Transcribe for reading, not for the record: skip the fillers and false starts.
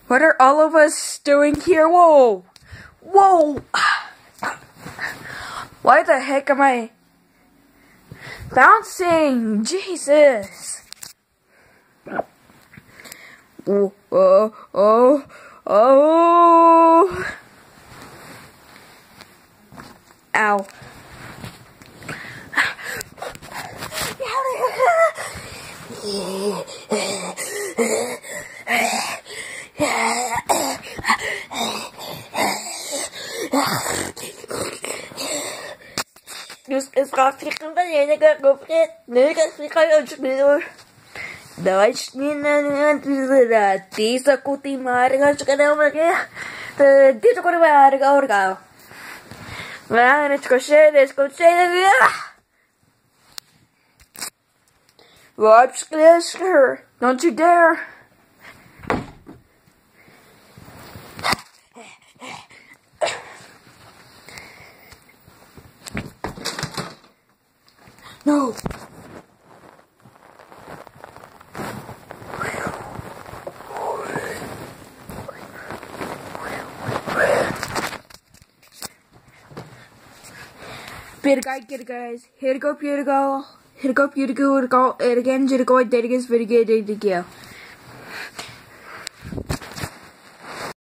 What are all of us doing here? Whoa! Whoa! Why the heck am I bouncing? Jesus! Oh, oh, oh, oh! Ow. Dus es gab sich ein weniger gefreut, nirgends sich ein Spiel. Da ist mir dieser gute Mario genau mehr. Dieser gute Mario orgao. Man, it's go Watch this her. Don't you dare. No. Peter guys. Here to go. Here to go. Here to go. Here to go. Here to go. Here again. Here to go. There it is. Very good. There you go.